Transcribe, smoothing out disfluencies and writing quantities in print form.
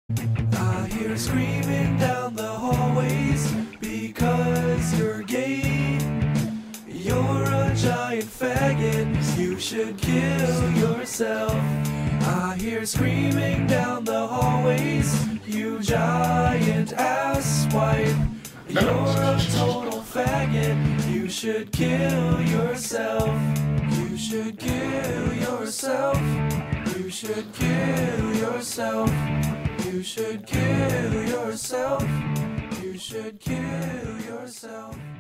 I hear screaming down the hallways because you're gay. You're a giant faggot, you should kill yourself. I hear screaming down the hallways, you giant asswipe. You're a total faggot, you should kill yourself. You should kill yourself. You should kill yourself. You should kill yourself. You should kill yourself.